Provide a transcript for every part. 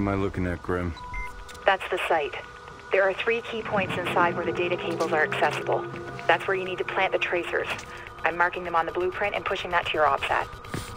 am I looking at, Grim? That's the site. There are 3 key points inside where the data cables are accessible. That's where you need to plant the tracers. I'm marking them on the blueprint and pushing that to your OPSAT.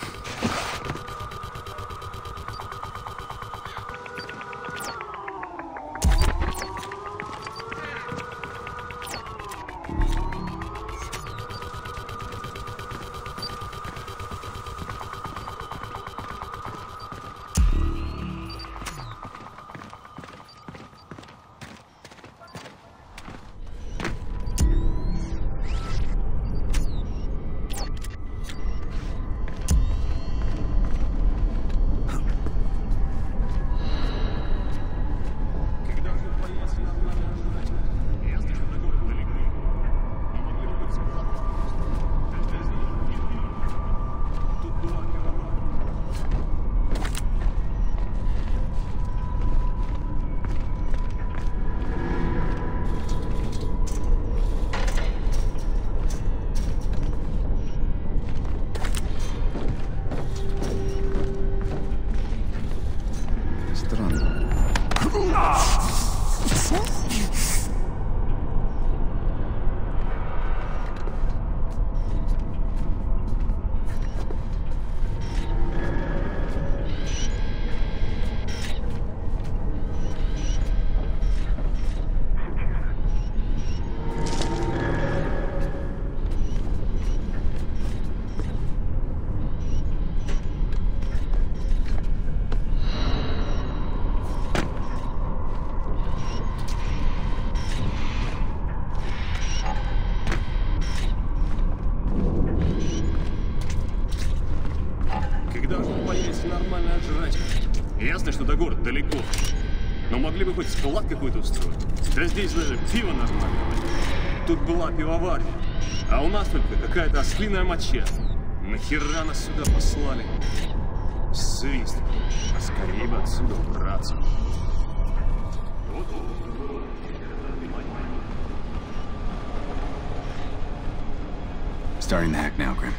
Ясно, что до города далеко. Но могли бы хоть склад какой-то устроить. Да здесь даже пиво нормальное. Тут была пивоварня. А у нас только какая-то ослиная моча. Нахера нас сюда послали? Свист. А скорее бы отсюда убраться. Starting the hack now, Grim.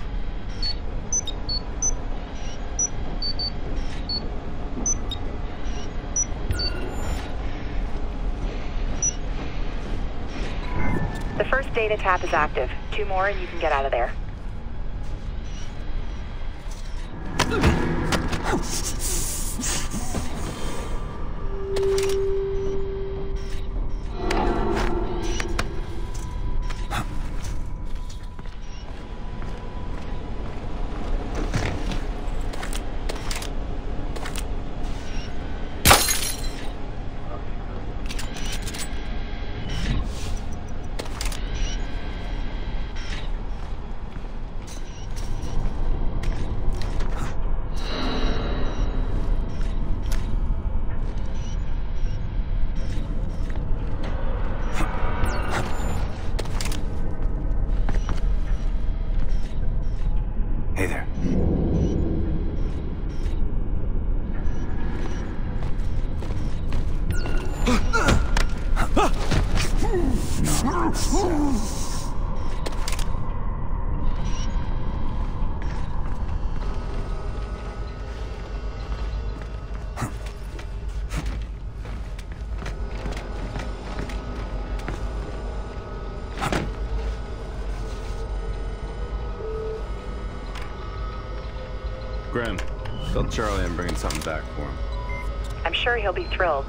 The first data tap is active. 2 more and you can get out of there. Hey there. Grim, tell Charlie I'm bringing something back for him. I'm sure he'll be thrilled.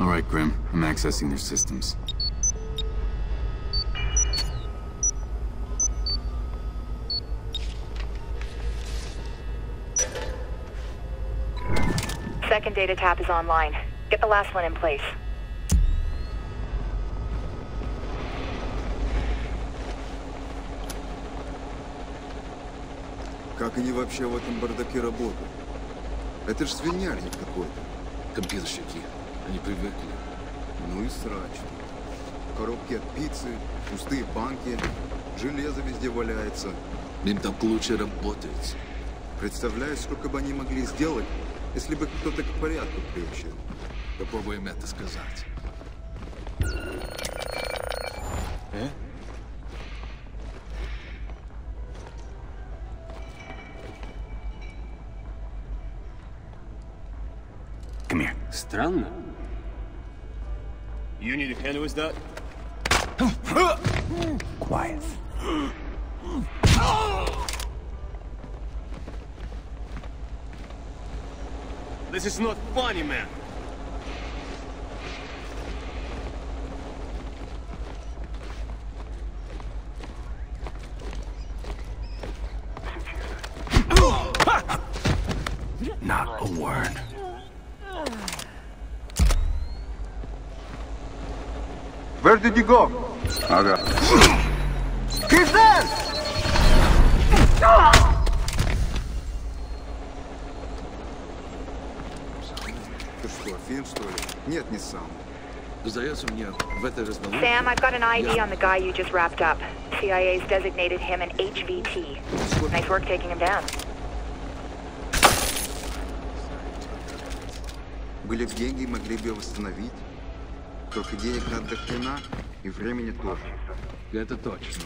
All right, Grim. I'm accessing their systems. Second data tap is online. Get the last one in place. Как они вообще в этом бардаке работают? Это ж свинярник какой-то. Компьютерщики. Они привыкли. Ну и срач. Коробки от пиццы, пустые банки, железо везде валяется. Им там лучше работать. Представляешь, сколько бы они могли сделать, если бы кто-то к порядку приучил. Попробуем это сказать. Come here. Странно. You need a hand with that? Quiet. This is not funny, man. Not a word. Where did you go? Ага. He's there! Ты что, фин, что ли? Нет, не сам. Сдается мне, в этой разнолунке... Sam, I've got an ID on the guy you just wrapped up. CIA's designated him an HVT. Nice work taking him down. Были бы деньги, могли бы ее восстановить. Только денег надо до хрена, и времени тоже. Это точно.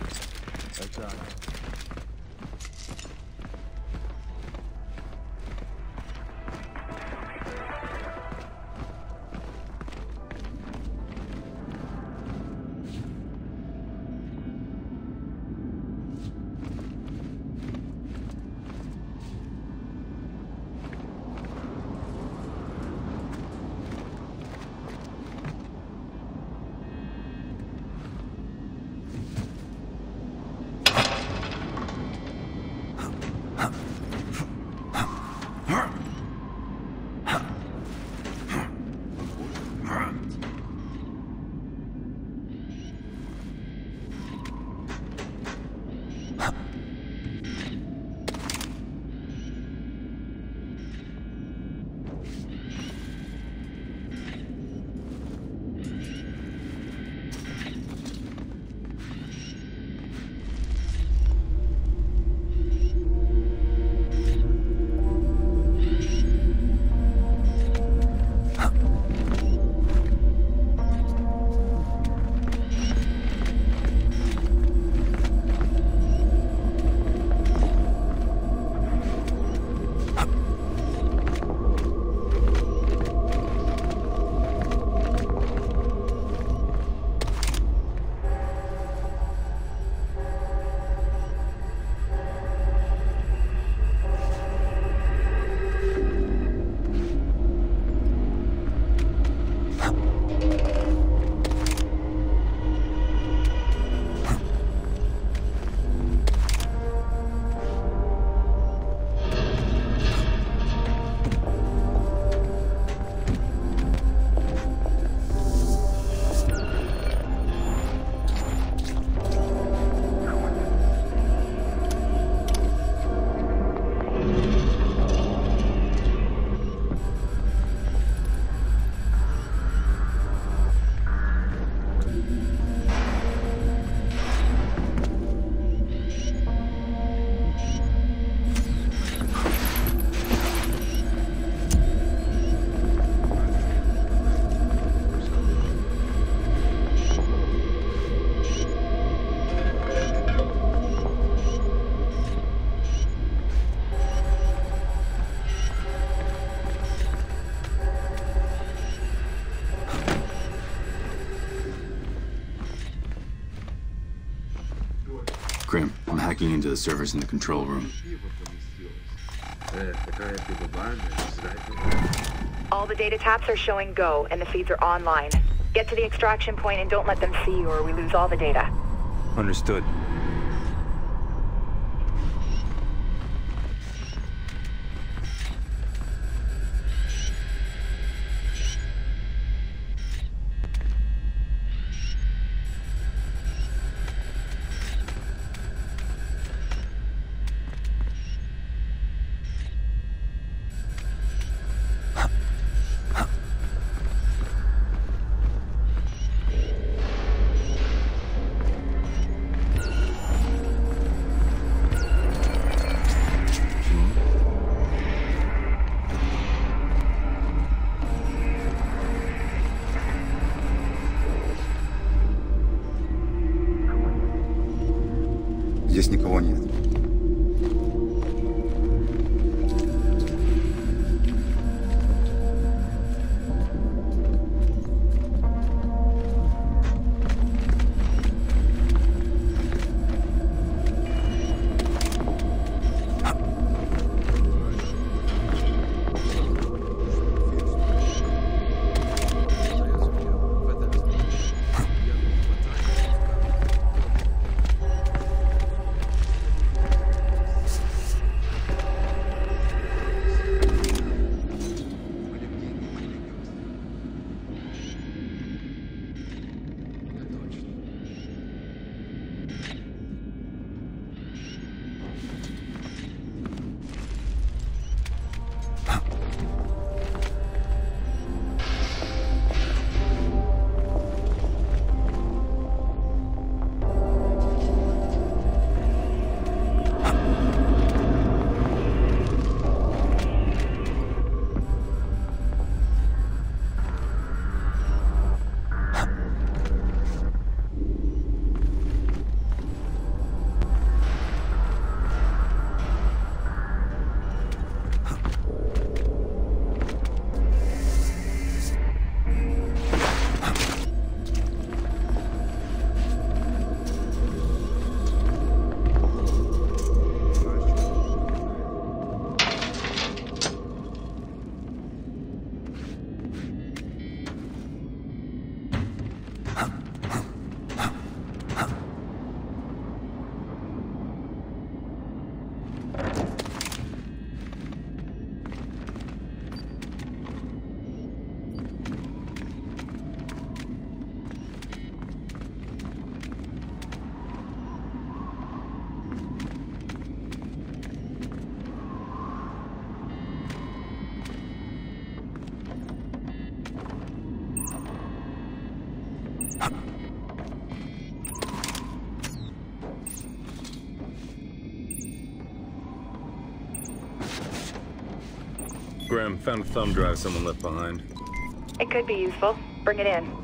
Grim, I'm hacking into the servers in the control room. All the data taps are showing go, and the feeds are online. Get to the extraction point and don't let them see you, or we lose all the data. Understood. Здесь никого нет. Graham, found a thumb drive someone left behind. It could be useful. Bring it in.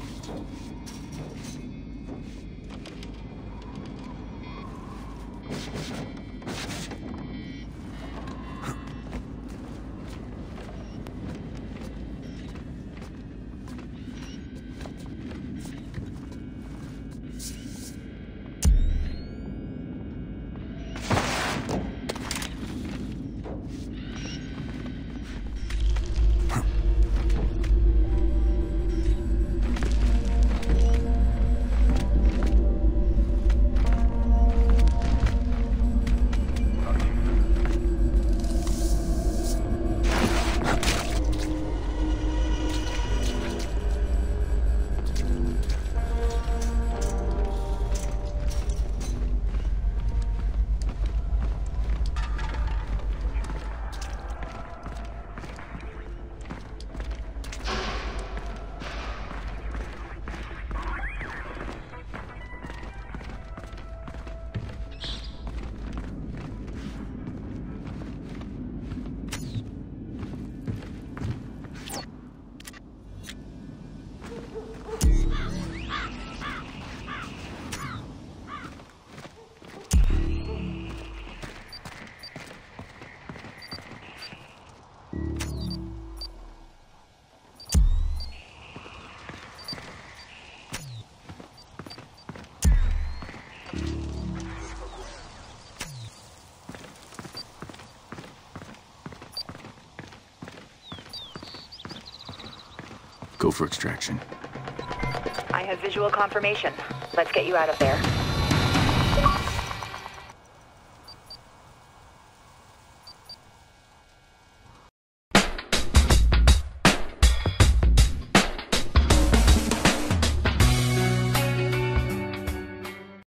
Go for extraction. I have visual confirmation. Let's get you out of there.